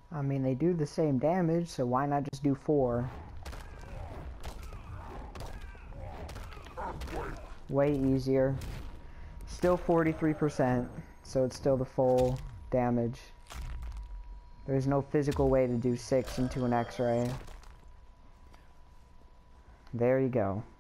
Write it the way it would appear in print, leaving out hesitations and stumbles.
I mean, they do the same damage, so why not just do 4? Way easier. Still 43%, so it's still the full damage. There's no physical way to do 6 into an X-ray. There you go.